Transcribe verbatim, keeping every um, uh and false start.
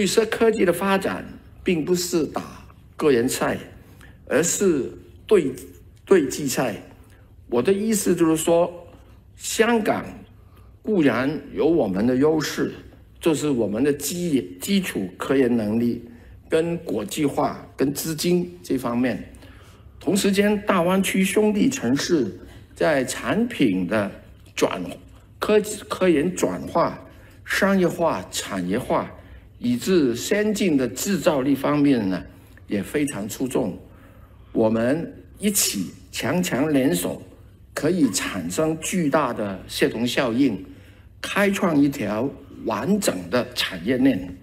绿色科技的发展并不是打个人赛，而是对对季赛。我的意思就是说，香港固然有我们的优势，就是我们的基基础科研能力跟国际化跟资金这方面。同时间，大湾区兄弟城市在产品的转科科研转化、商业化、产业化，以至先进的制造力方面呢，也非常出众。我们一起强强联手，可以产生巨大的协同效应，开创一条完整的产业链。